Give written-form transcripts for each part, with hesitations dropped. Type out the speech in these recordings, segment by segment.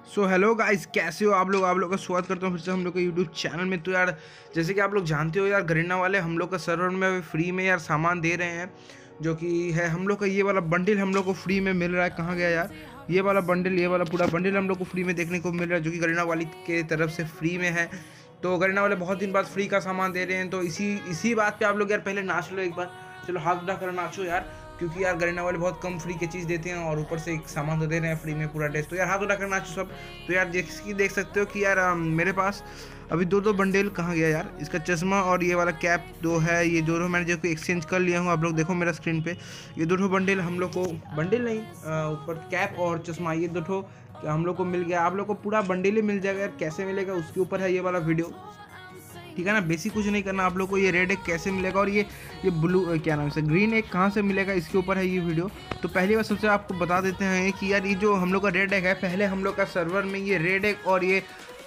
So hello guys, कैसे हो आप लोग का स्वागत करता हूँ फिर से हम लोग के यूट्यूब चैनल में। तो यार जैसे कि आप लोग जानते हो यार, गरीना वाले हम लोग का सर्वर में अभी फ्री में यार सामान दे रहे हैं, जो कि है हम लोग का ये वाला बंडल हम लोग को फ्री में मिल रहा है। कहाँ गया यार ये वाला बंडल? ये वाला पूरा बंडल हम लोग को फ्री में देखने को मिल रहा है, जो कि गरीना वाली के तरफ से फ्री में है। तो गरीना वाले बहुत दिन बाद फ्री का सामान दे रहे हैं, तो इसी बात पे आप लोग यार पहले नाच लो एक बार। चलो हाथ उठा कर नाचो यार, क्योंकि यार गरीना वाले बहुत कम फ्री की चीज़ देते हैं और ऊपर से एक सामान तो दे रहे हैं फ्री में पूरा ड्रेस। तो यार हाथ उठा कर नाचो सब। तो यार जैसे देख सकते हो कि यार मेरे पास अभी दो बंडल कहाँ गया यार, इसका चश्मा और ये वाला कैप दो है। ये दोनों मैंने जो कि एक्सचेंज कर लिया हूँ। आप लोग देखो मेरा स्क्रीन पे, ये दोनों बंडल हम लोग को, बंडल नहीं ऊपर कैप और चश्मा, ये दोनों हम लोग को मिल गया। आप लोग को पूरा बंडल ही मिल जाएगा यार। कैसे मिलेगा उसके ऊपर है ये वाला वीडियो, ठीक है ना। बेसिक कुछ नहीं करना आप लोग को। ये रेड एग कैसे मिलेगा और ये ब्लू क्या नाम है ग्रीन एग कहाँ से मिलेगा, इसके ऊपर है ये वीडियो। तो पहली बार सबसे आपको बता देते हैं कि यार ये जो हम लोग का रेड एग है, पहले हम लोग का सर्वर में ये रेड एग और ये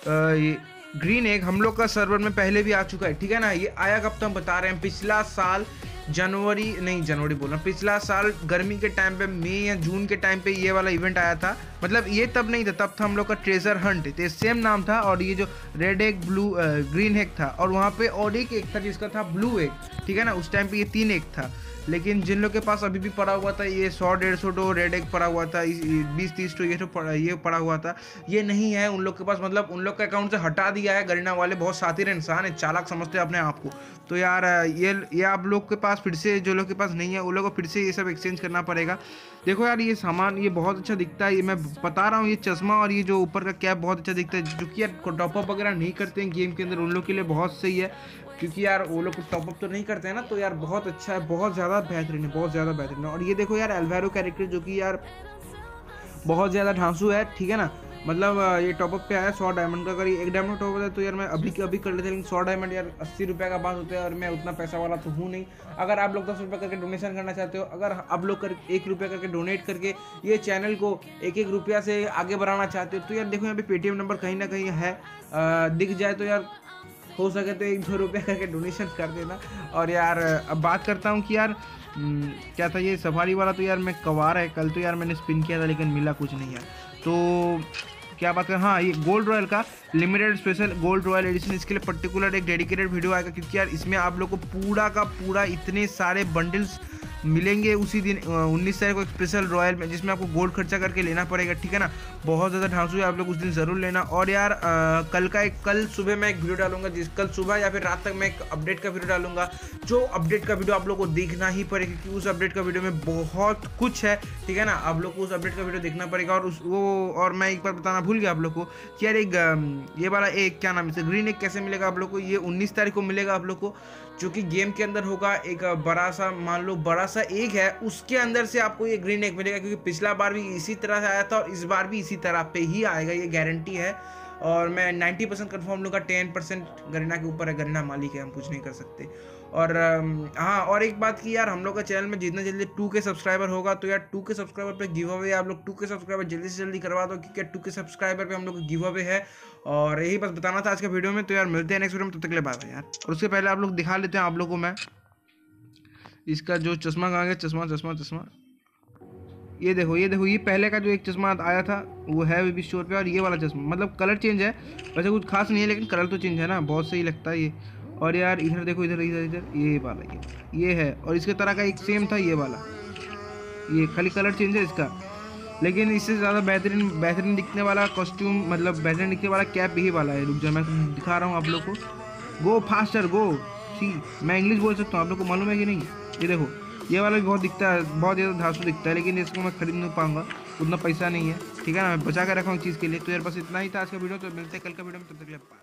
ग्रीन एग हम लोग का सर्वर में पहले भी आ चुका है, ठीक है ना। ये आया कब, तो हम बता रहे हैं पिछला साल जनवरी बोल रहा हूँ, पिछला साल गर्मी के टाइम पे, मई या जून के टाइम पे ये वाला इवेंट आया था। मतलब ये तब नहीं था, तब था हम लोग का ट्रेजर हंट, तो सेम नाम था। और ये जो रेड एग ग्रीन एग था, और वहाँ पे और एक एग था जिसका था ब्लू एग, ठीक है ना। उस टाइम पे ये 3 एग था। लेकिन जिन लोग के पास अभी भी पड़ा हुआ था ये 100-150 तो रेड एग पड़ा हुआ था, 20-30 तो ये पड़ा हुआ था, ये नहीं है उन लोग के पास। मतलब उन लोग के अकाउंट से हटा दिया है। गरीना वाले बहुत शातिर इंसान है, चालाक समझते हैं अपने आप को। तो यार ये आप लोग के पास फिर से, जो लोग के पास नहीं है उन लोगों को फिर से ये सब एक्सचेंज करना पड़ेगा। देखो यार ये सामान ये बहुत अच्छा दिखता है, ये मैं बता रहा हूँ। ये चश्मा और ये जो ऊपर का कैप बहुत अच्छा दिखता है, जो कि यार टॉपअप वगैरह नहीं करते हैं गेम के अंदर, उन लोग के लिए बहुत सही है, क्योंकि यार वो लोग टॉपअप तो नहीं करते हैं ना। तो यार बहुत अच्छा है, बहुत ज़्यादा बेहतरीन है, बहुत ज़्यादा बेहतरीन है। और ये देखो यार एल्वेरो कैरेक्टर, जो कि यार बहुत ज़्यादा ढांसू है, ठीक है ना। मतलब ये टॉपअप पे आया 100 डायमंड का। अगर ये 1 डायमंड टॉप होता है तो यार मैं अभी कर लेते, लेकिन 100 डायमंड यार 80 रुपये का बात होता है, और मैं उतना पैसा वाला तो हूँ नहीं। अगर आप लोग 10 रुपये करके डोनेशन करना चाहते हो, अगर आप लोग 1 रुपये करके डोनेट करके ये चैनल को 1-1 रुपया से आगे बढ़ाना चाहते हो, तो यार देखो यहाँ पे पेटीएम नंबर कहीं ना कहीं है, दिख जाए तो यार हो सके तो 1-2 रुपये करके डोनेशन कर देना। और यार अब बात करता हूँ कि यार क्या था ये सफारी वाला, तो यार मैं कवार है, कल तो यार मैंने स्पिन किया था लेकिन मिला कुछ नहीं यार। तो क्या बात कर, हाँ ये गोल्ड रॉयल का limited special gold royal edition, इसके लिए पर्टिकुलर एक डेडिकेटेड वीडियो आएगा, क्योंकि यार इसमें आप लोग को पूरा का पूरा इतने सारे बंडल्स मिलेंगे उसी दिन 19 तारीख को स्पेशल रॉयल में, जिसमें आपको गोल्ड खर्चा करके लेना पड़ेगा, ठीक है ना। बहुत ज़्यादा ढांसू है, आप लोग उस दिन ज़रूर लेना। और यार कल सुबह मैं एक वीडियो डालूंगा, कल सुबह या फिर रात तक मैं एक अपडेट का वीडियो डालूंगा। जो अपडेट का वीडियो आप लोग को देखना ही पड़ेगा, क्योंकि उस अपडेट का वीडियो में बहुत कुछ है, ठीक है ना। आप लोग को उस अपडेट का वीडियो देखना पड़ेगा। और मैं एक बार बताना भूल गया आप लोग को कि यार एक ये वाला एक क्या नाम है ग्रीन एक कैसे मिलेगा आप लोग को। ये 19 तारीख को मिलेगा आप लोग को, जो कि गेम के अंदर होगा। एक बड़ा सा, मान लो बड़ा सा एग है, उसके अंदर से आपको ये ग्रीन एग मिलेगा, क्योंकि पिछला बार भी इसी तरह से आया था और इस बार भी इसी तरह पे ही आएगा, ये गारंटी है। और मैं 90% कन्फर्म लूँगा, 10% गरीना के ऊपर है, गरीना मालिक है, हम कुछ नहीं कर सकते। और हाँ, और एक बात की यार, हम लोग का चैनल में जितना जल्दी 2K सब्सक्राइबर होगा, तो यार 2K सब्सक्राइबर पे गिव अवे, आप लोग 2K सब्सक्राइबर जल्दी से जल्दी करवा दो, क्योंकि 2K सब्सक्राइबर पे हम लोग को गिव अवे है। और यही बस बताना था आज के वीडियो में। तो यार मिलते हैं नेक्स्ट वीडियो में, तब तक के लिए बाय बाय यार। और उसके पहले आप लोग दिखा लेते हैं आप लोग को मैं इसका जो चश्मा कहाँ गया, चश्मा ये देखो ये पहले का जो एक चश्मा आया था वो है अभी स्टोर पे, और ये वाला चश्मा मतलब कलर चेंज है, वैसे कुछ खास नहीं है लेकिन कलर तो चेंज है ना, बहुत सही लगता है ये। और यार इधर देखो, इधर ये वाला ये है, और इसके तरह का एक सेम था ये वाला, ये खाली कलर चेंज है इसका। लेकिन इससे ज़्यादा बेहतरीन दिखने वाला कॉस्ट्यूम, मतलब बेहतरीन दिखने वाला कैप यही वाला है। रुक जाओ मैं दिखा रहा हूँ आप लोग को। गो फास्टर गो, सी मैं इंग्लिश बोल सकता हूँ, आप लोग को मालूम है कि नहीं। ये देखो ये वाला भी बहुत दिखता है, बहुत ज़्यादा धांसू दिखता है, लेकिन इसको मैं खरीद नहीं पाऊंगा, उतना पैसा नहीं है, ठीक है ना। मैं बचा कर रखा हूँ चीज़ के लिए। तो यार बस इतना ही था आज का वीडियो, तो मिलते हैं कल का वीडियो में, तब तक के लिए बाय।